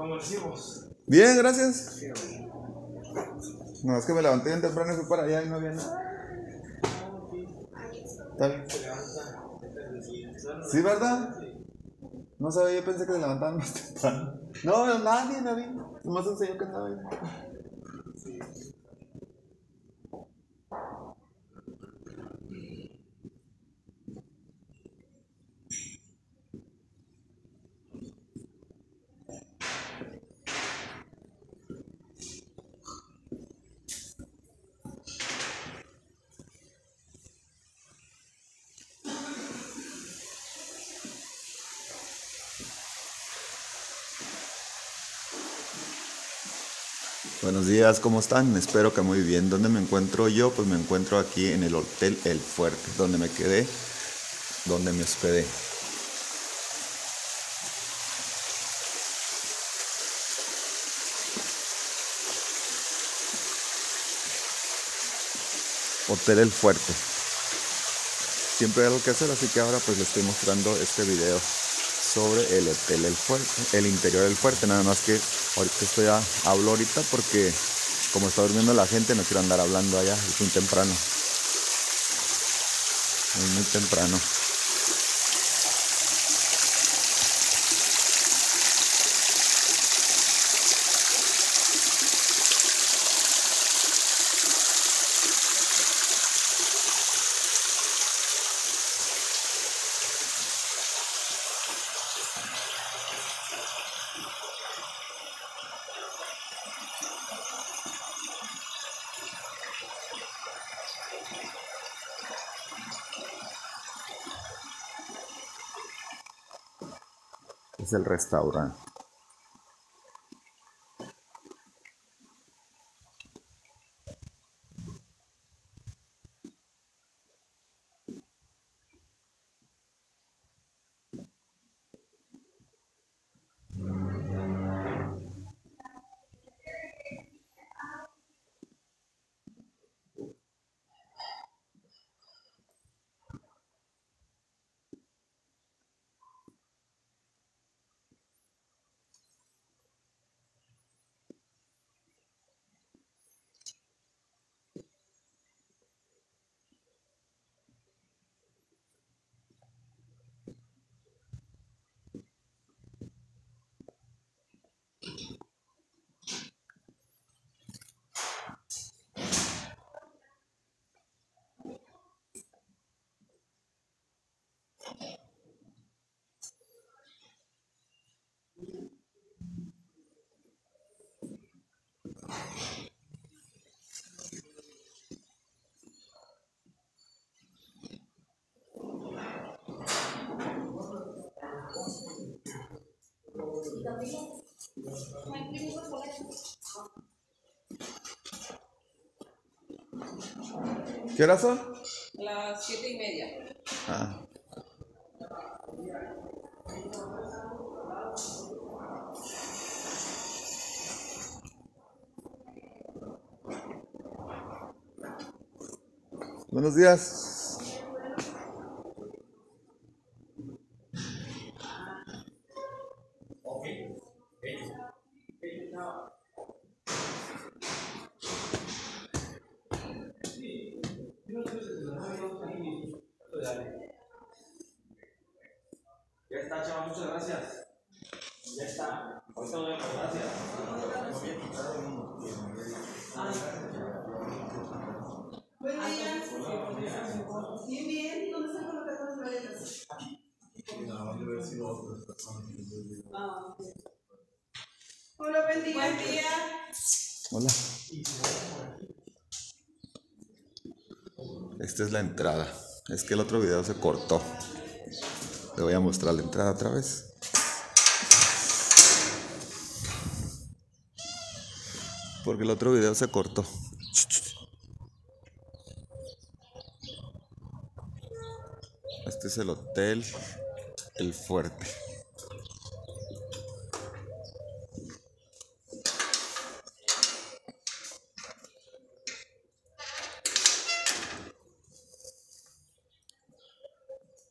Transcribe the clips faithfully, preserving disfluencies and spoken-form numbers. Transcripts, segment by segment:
Bien, gracias. No, es que me levanté bien temprano y fui para allá y no había nada. Tal. ¿Sí, verdad? No sabía, yo pensé que se levantaban más temprano. No, no, nadie, nadie. Nomás un señor que andaba ahí. Buenos días, ¿cómo están? Espero que muy bien. ¿Dónde me encuentro yo? Pues me encuentro aquí en el Hotel El Fuerte, donde me quedé, donde me hospedé. Hotel El Fuerte. Siempre hay algo que hacer, así que ahora pues les estoy mostrando este video sobre el Hotel El Fuerte, el interior del fuerte. Nada más que ahorita estoy a, hablo ahorita porque como está durmiendo la gente no quiero andar hablando allá, es muy temprano. Es muy temprano. Es el restaurante. ¿Qué horas son? Las siete y media. Ah. Buenos días. Ya está, chaval, muchas gracias. Ya está. Ahorita voy a dar gracias. Buen día. Bien, bien. ¿Dónde se colocan las maletas? Ah, ok. Hola, buen día. Buen día. Hola. Esta es la entrada. Es que el otro video se cortó. Le voy a mostrar la entrada otra vez. Porque el otro video se cortó. Este es el Hotel El Fuerte.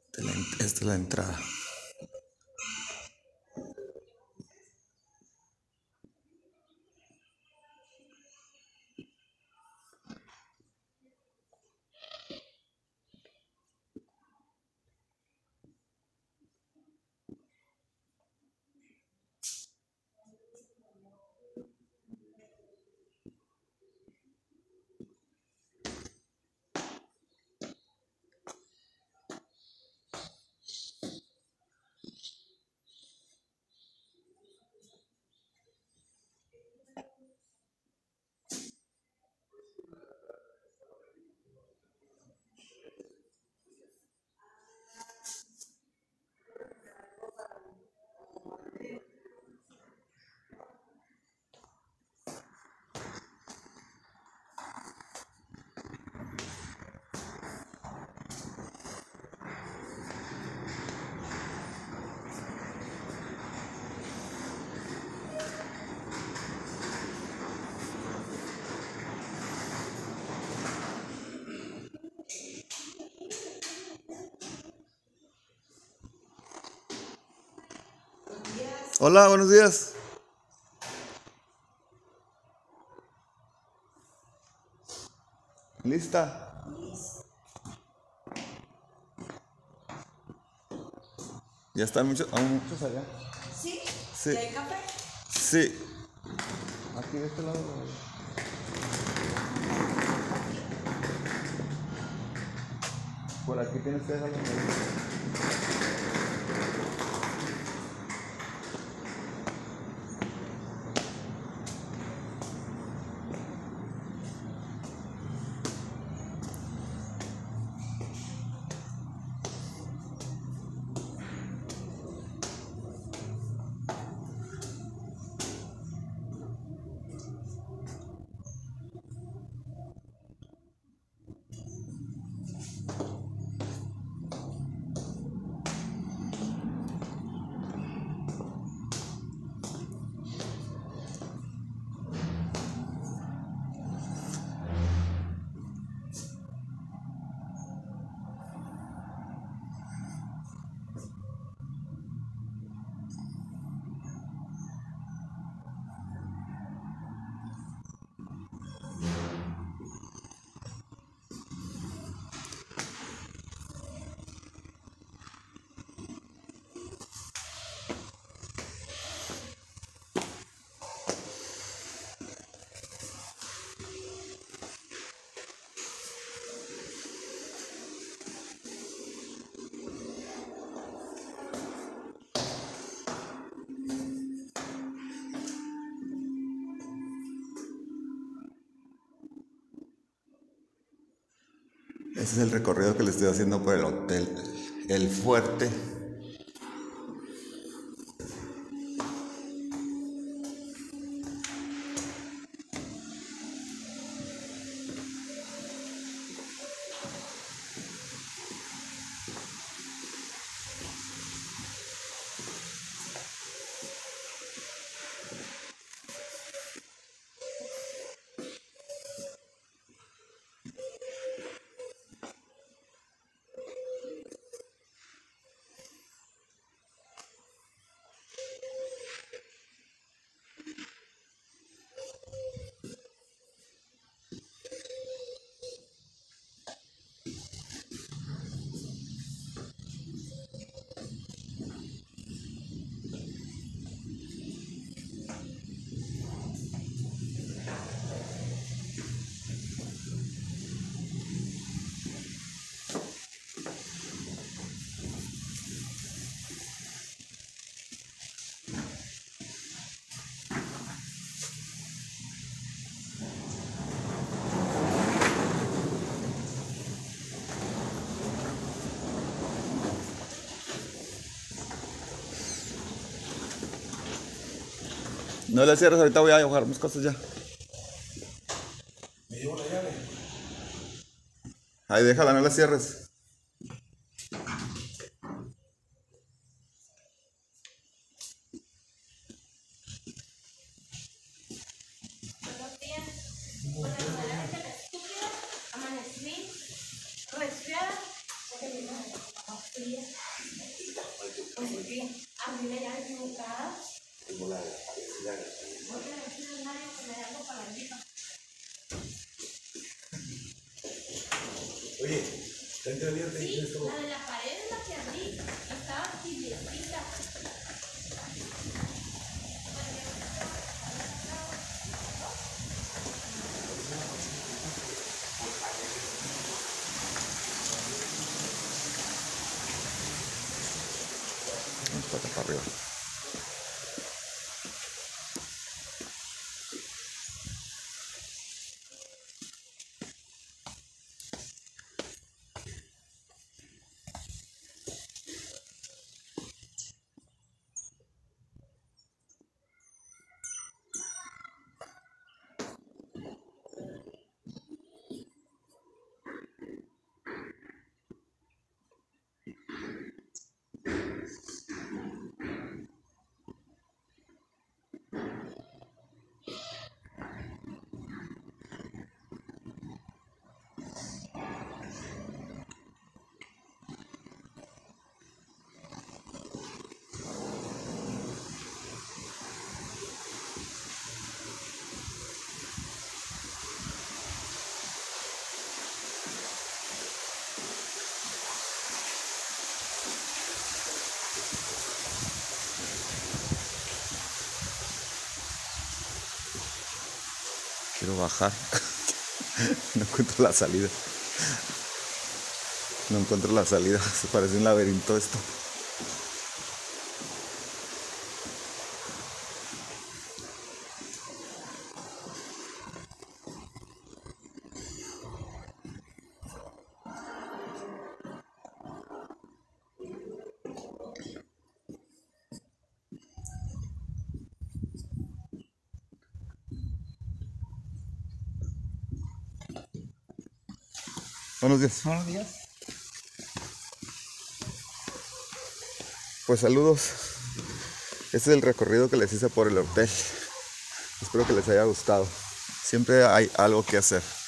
Esta es la entrada. Hola, buenos días. ¿Lista? Ya están muchos, aún muchos allá. ¿Sí? Sí. ¿Y hay café? Sí. Aquí de este lado. Por aquí tienes que dejarlo. Ese es el recorrido que le estoy haciendo por el hotel El Fuerte. No le cierres, ahorita voy a llevar mis cosas ya. ¿Me llevo la llave? Ahí déjala, no la cierres. Buenos días. Bueno, la verdad es que la estúpida amanecí resfriada porque mi madre estaba fría. Pues bien, a mí me llaman equivocada. Tengo la llave. No te decir a nadie que me da algo para arriba. Oye, ¿está entreabierta y Sí, tienes todo? la de la pared es la que abrí. Estaba tibiecita. Pata para arriba. quiero bajar. No encuentro la salida. No encuentro la salida. Se parece un laberinto esto. Buenos días. Buenos días. Pues saludos. Este es el recorrido que les hice por el hotel. Espero que les haya gustado. Siempre hay algo que hacer.